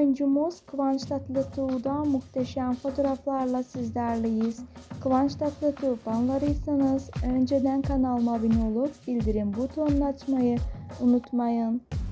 oyuncumuz Kıvanç Tatlıtuğ'dan muhteşem fotoğraflarla sizlerleyiz. Kıvanç Tatlıtuğ fanlarıysanız önceden kanalıma abone olup bildirim butonunu açmayı unutmayın.